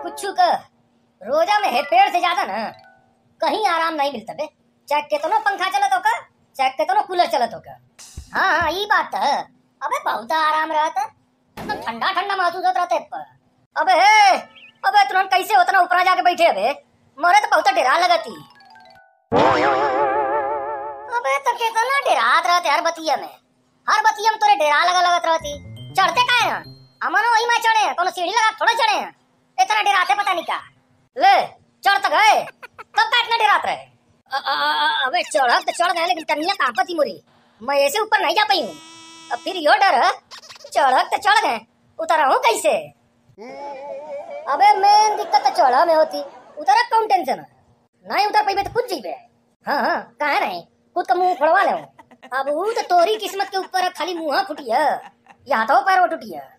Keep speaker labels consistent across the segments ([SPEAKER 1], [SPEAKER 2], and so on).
[SPEAKER 1] कुछ कर रोजा में है पेड़ से ज्यादा ना कहीं आराम नहीं मिलता बे। चाहे कितनो पंखा चलत होगा चाहे कितनो कूलर चलत होगा। हाँ ये बात है। अबे बहुत आराम रहता एकदम ठंडा ठंडा महसूस होता रहता है पर। अबे तुरंत कैसे उतना ऊपर जाके बैठे अबे मोरे तो बहुत डरा लगती। अबे तो कितना डरात रहते हर बतिया में तोरे डरा लगत रहती। चढ़ते का है अमनो वही में चढ़े हैं कोनो सीढ़ी लगा थोड़ा चढ़े हैं इतना डराते पता नहीं क्या। ले चढ़ तक गए तब का इतना डरात रहे। अबे चढ़ तो चढ़ गए लेकिन तनिया कहाँ पती मोरी मैं ऐसे ऊपर नहीं जा पाई हूँ। अब फिर यो डर चढ़ तो चढ़ गए उतर हूँ कैसे। अबे मेन दिक्कत तो चढ़ा में होती उतर कौन टेंशन नहीं उतर पाई तो कुछ जीवे। हाँ कहा नहीं खुद का मुंह फोड़वा ले। अब वो तो तोरी किस्मत के ऊपर खाली मुँह फुटी है या तो पैर टूटी है।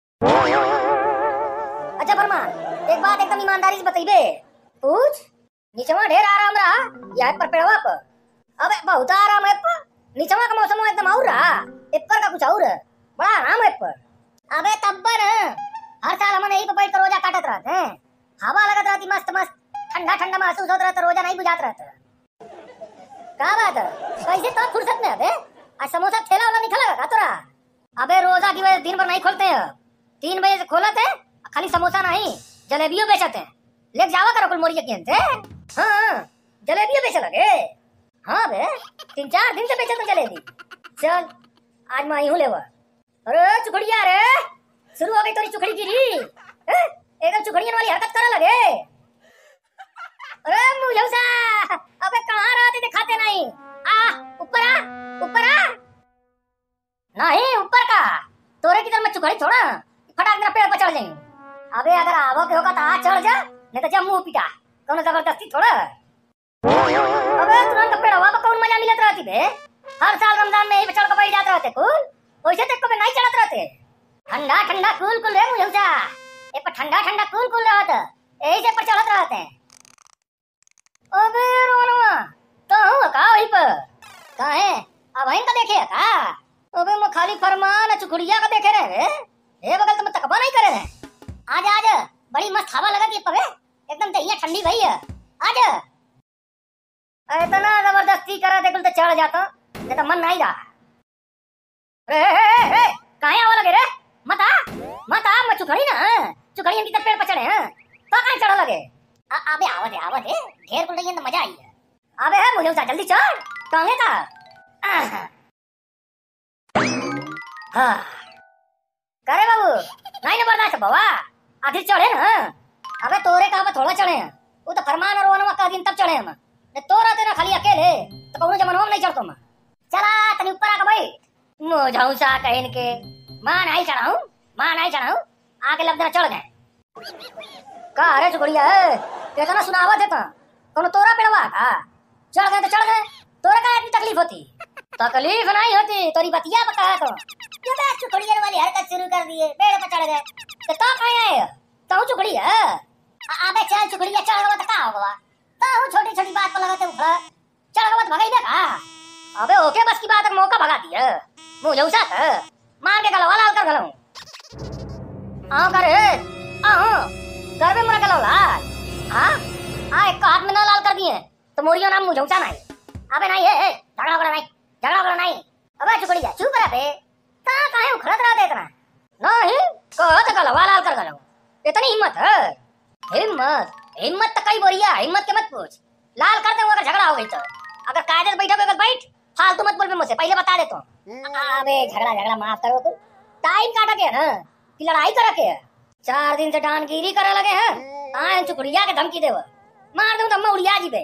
[SPEAKER 1] अच्छा फरमान एक बात एकदम ईमानदारी से बताइबे पूछ नीचवा ढेर आराम रहा या पर पेड़वा पर। अबे बहुत आराम है पर नीचवा का मौसम एकदम और रहा ऊपर का कुछ और है बड़ा आराम है पर। अबे तब्बर हर साल हम यही पे बैठ कर रोजा काटत रहते हैं हवा लगत रहती मस्त मस्त ठंडा ठंडा महसूस होता रहता रोजा नहीं बुझात रहता। क्या बात है कैसे तो फुर्सत में अबे आज समोसा ठेला वाला निकल लगा तोरा। अबे रोजा की वजह दिन भर नहीं खोलते हैं 3 बजे से खोलते हैं खाली समोसा नहीं जलेबियों बेचते हैं ले जावा करो कुल मोरी यकीन से। हाँ जलेबियों बेच लगे। हाँ बे 3-4 दिन से बेचे तो जलेबी। चल आज मैं हूँ लेवा। अरे चुखड़िया रे शुरू हो गई तोरी चुखड़ी गिरी एकदम चुखड़ियन वाली हरकत करे लगे। अरे मुझौसा अबे कहाँ रहते दिखाते नहीं ऊपर आ नहीं ऊपर का तोरे की तरह मैं चुखड़ी छोड़ा फटाक मेरा पेड़ पर चढ़ जाऊं। अबे अगर आवो के होगा तो आ चढ़ जा नहीं तो जा मुंह पिटा कौन जबरदस्ती थोड़ा। अबे तुरंत पेड़वा पर कौन मजा मिलत रहती बे हर साल रमजान में यही पे चढ़ के बैठ जाते रहते कुल वैसे तक को नहीं चढ़त रहते। ठंडा ठंडा कूल कूल रे मुझौसा ए पर ठंडा ठंडा कूल कूल रहत यही से पर चढ़त रहते हैं। अबे रोनवा तो हूँ का वहीं पर कहाँ है अब वहीं का देखे का। अबे मैं खाली फरमान चुखड़िया का देखे रहे ए बगल तो मैं तकबा नहीं करे रहे। आज बड़ी मस्त हवा लगा पर एकदम दहिया ठंडी भई है आज इतना जबरदस्ती करा दे तो चढ़ जाता नहीं तो मन नहीं रहा। कहाँ हवा लगे रे मत आ मैं चुखड़ी ना चुखड़ी की तरफ पेड़ पर चढ़े हैं तो कहाँ चढ़ लगे। अबे आवा दे ढेर कुल तो मजा आई है। अबे है मुझे उसा जल्दी चढ़ कहाँ था। हाँ करे बाबू नहीं ना बर्दाश्त बाबा आखिर चढ़े ना। अबे तोरे कहाँ पर थोड़ा चढ़े हैं वो तो फरमान और वनवा का दिन तब चढ़े हम तोरा तेरा खाली अकेले तो कौन जमनवा में नहीं चढ़तो मैं। चला तनी ऊपर आके भाई मुझौसा कहन के मां नहीं चढ़ाऊं आके लब देना चढ़ गए। का अरे चुकड़िया कितना सुनावत है कौन तोरा पेड़वा का चढ़ गए तो चढ़ गए तोरा का इतनी तकलीफ होती। तकलीफ नहीं होती तोरी बतिया बता तो चुकड़िया वाली हरकत शुरू कर दिए पेड़ पर चढ़ गए तो कहीं आए तो चुकड़ी है। अबे चल चुकड़िया चढ़ गवा तो का होगा तो छोटी छोटी बात पर लगाते उखड़ा चढ़ गवा तो भगाई दे का। अबे ओके बस की बात का मौका भगा दिया मुझौसा था मार के गलवा लाल कर गलऊं करे घर में मुरा गलवा लाल एक हाथ में ना लाल कर दिए तो मोरियो नाम मुझौसा नहीं। अबे नहीं है झगड़ा नहीं। अबे चुकड़िया चुप रहे काहे उखड़त रहा इतना नहीं कहत गलवा लाल कर गलऊं इतनी हिम्मत है। हिम्मत तो कई बोरिया हिम्मत के मत पूछ लाल कर दे अगर झगड़ा हो गई तो अगर कायदे से बैठ फालतू मत बोल बे मुझसे पहले बता देता हूँ। अबे झगड़ा माफ करो तुम टाइम काटा के ना कि लड़ाई करा के 4 दिन से डानगिरी करे लगे हैं आए चुकड़िया के धमकी देव मार दूं तो मैं उड़िया जी बे।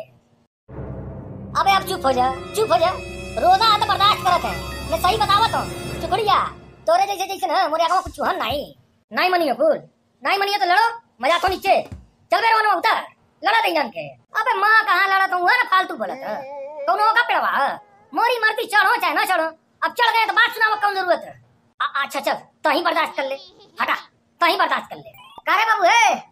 [SPEAKER 1] अबे अब चुप हो जा रोजा तो बर्दाश्त करत है मैं सही बतावत हूँ चुकड़िया तोरे जैसे ना मोरे आगे कुछ चूहन नहीं मनियो फूल नहीं मनियो तो लड़ो मजा तो नीचे चल बे रोनो उतर लड़ा दे जान के। अबे माँ कहाँ लड़ा तो ना फालतू बोलत है कौन का पेड़वा मोरी मरती चढ़ो चाहे ना चढ़ो अब चढ़ गए तो बात सुनावा कौन जरूरत है। अच्छा चल तो ही बर्दाश्त कर ले हटा तो ही बर्दाश्त कर ले करे बाबू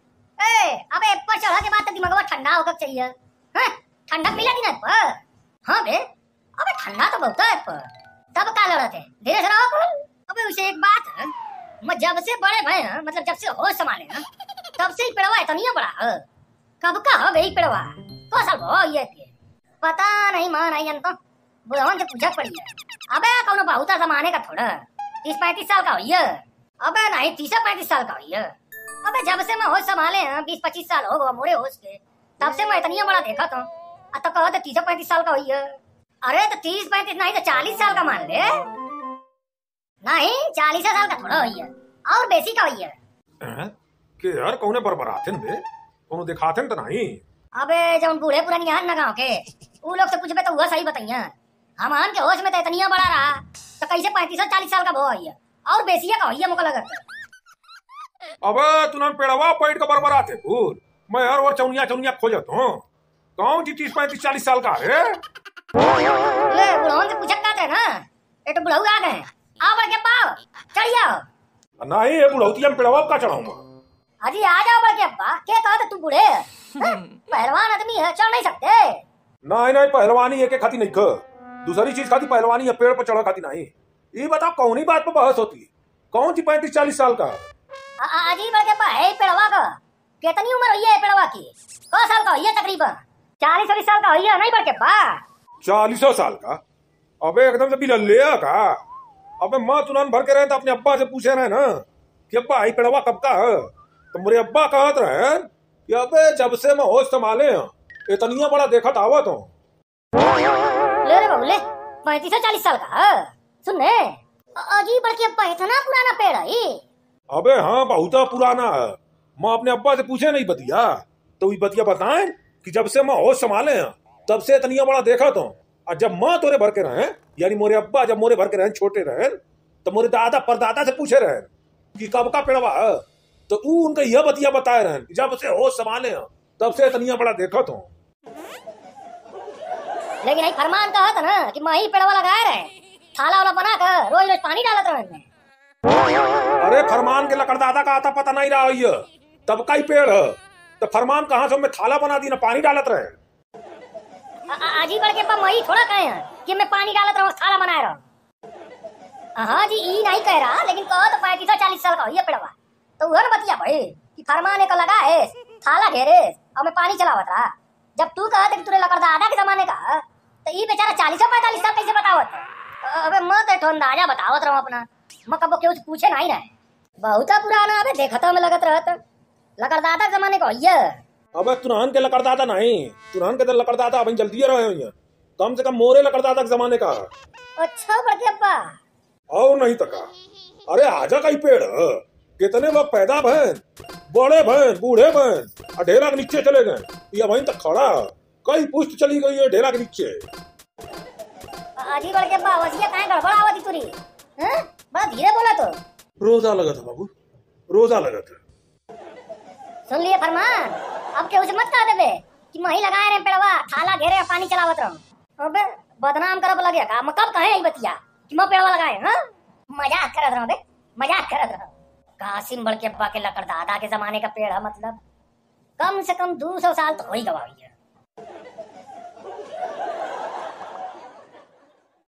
[SPEAKER 1] अबे ऊपर चढ़ा के बाद तक दिमाग ठंडा होकर चाहिए ठंडक मिला दी ना पर। हाँ बे अबे ठंडा तो बहुत है पर तब का लड़त है धीरे से रहो। अबे उसे एक बात है मैं जब से बड़े भए हैं मतलब जब से होश संभाले हैं कब से ही पेड़वा है तो नहीं बड़ा कब का हो गई पेड़वा को साल हो ये के पता नहीं मां नहीं जानता बुढ़वन से पूछा पड़ी है। अबे कौन बहुत जमाने का थोड़ा 30-35 साल का होइए। अबे नहीं 30-35 साल का होइए। अबे जब से मैं होश संभाले हैं 20-25 साल हो गए मोरे होश के तब से मैं इतनी बड़ा देखा था। अब तो कहो तो 30-35 साल का होइए। अरे तो 30-35 नहीं तो 40 साल का मान ले। नहीं 40 साल का थोड़ा होइए और बेसी का होइए।
[SPEAKER 2] के यार कौने बरबराते बे कोनो दिखाते तो नहीं।
[SPEAKER 1] अबे जब बूढ़े पुरानी ना गाँव के वो लोग से पूछबे तो वह सही बताइए। हमान के होश में तो इतनी बड़ा रहा तो कैसे 35-40 साल का भो है और बेसिया का होइए मुका लगत।
[SPEAKER 2] अबे तुनन पेड़वा पेड़ का बरबराते फूल मैं यार और चौनिया खोजत हूं कौन जी 30-35-40 साल का है।
[SPEAKER 1] ले बुढ़वन से पूछत का थे ना ये तो बुढ़ऊ आ गए आओ बढ़ के पाओ चढ़ जाओ।
[SPEAKER 2] नहीं ये बुढ़ौतिया में पेड़वा का चढ़ाऊंगा।
[SPEAKER 1] अजी आ जाओ बढ़ के अब्बा क्या कहा तू बूढ़े पहलवान आदमी है चढ़ नहीं सकते।
[SPEAKER 2] नहीं पहलवानी एक खाती नहीं ख दूसरी चीज खाती पहलवानी है पेड़ पर चढ़ा खाती नहीं। ये बताओ कौन ही बात पर बहस होती कौन सी 35-40 साल का।
[SPEAKER 1] अजी बढ़ के अब्बा है पेड़वा का कितनी उम्र हुई है पेड़वा की कौ साल का हुई है तकरीबन 40-40 साल का हुई है नहीं बढ़ के अब्बा
[SPEAKER 2] 40 साल का। अबे एकदम से बिलल्ले का। अबे माँ तुरंत भर के रहे तो अपने अब्बा से पूछे रहे ना कि अब्बा आई पेड़वा कब का है तो मेरे अब्बा कहत रहे कि अबे जब से मैं होश संभाले इतनिया बड़ा देखत आवत हूँ।
[SPEAKER 1] ले रे बाबू ले 35-40 साल का सुनने अजी बढ़ के अब्बा इतना पुराना पेड़ है।
[SPEAKER 2] अबे हाँ बहुत पुराना है। मैं अपने अब्बा से पूछे नहीं बतिया तो ये बतिया बताएं कि जब से मैं होश संभाले हैं तब से इतनिया बड़ा देखा तो और जब माँ तोरे भर के रहे यानी मोरे अब्बा जब मोरे भर के रहे छोटे रहे तो मोरे दादा परदादा से पूछे रहे कि कब का पेड़वा है तो उनका यह बतिया बताए रहे जब से होश संभाले हैं तब से इतनिया बड़ा देखा तो।
[SPEAKER 1] लेकिन आई फरमान कहा था ना कि माही पेड़वा लगाए रहे थाला वाला बना कर रोज रोज पानी डालत रहे।
[SPEAKER 2] अरे फरमान के लकड़दादा का आता पता नहीं रहा है तब का ही पेड़ है तो फरमान कहाँ से मैं थाला बना दी ना पानी डालत रहे।
[SPEAKER 1] अजी बढ़ के मई थोड़ा कहे हैं कि मैं पानी डालत रहा थाला बनाए रहा। हाँ जी ई नहीं कह रहा लेकिन कहो तो 35-40 साल का हो ये पेड़वा तो वह ना बतिया भाई कि फरमान एक लगा है थाला घेरे और मैं पानी चलावत रहा। जब तू कहा कि तुरे लकड़दादा के जमाने का तो ये बेचारा 40-45 साल कैसे बतावत। अबे मैं तो अंदाजा बतावत रहा अपना मैं कब क्यों पूछे नहीं रहे बहुत पुराना अबे देखता में लगत रहता लकड़दादा के जमाने का ये।
[SPEAKER 2] अबे तुरहन के लकड़दादा नहीं तुरहन के तो लकड़दादा अभी जल्दी रहे हैं कम से कम मोरे लकड़दादा के जमाने का।
[SPEAKER 1] अच्छा बढ़ अब्बा
[SPEAKER 2] और नहीं तका। अरे आजा का ही पेड़ कितने लोग पैदा भैन बड़े भैन बूढ़े भैन ढेरा के नीचे चले गए ये वहीं तक खड़ा कई पुष्ट चली गई है ढेरा के नीचे।
[SPEAKER 1] अजी बढ़ के अब्बा वसिया काहे गड़बड़ आवती तुरी हैं बड़ा धीरे बोला तो।
[SPEAKER 2] रोजा लगा था बाबू रोजा लगा था।
[SPEAKER 1] सुन लिए फरमान अब के उसे मत कह देबे कि मही लगाए रे पेड़वा थाला घेरे पानी चलावत रहो। अबे बदनाम करब लगे का मैं कब कहे ई बतिया कि मैं पेड़वा लगाए हां मजाक करत रहो बे मजाक करत रहो। कासिम बढ़ के अब्बा के लकड़दादा के जमाने का पेड़ है मतलब कम से कम 200 साल तो हो ही गवा हुई है।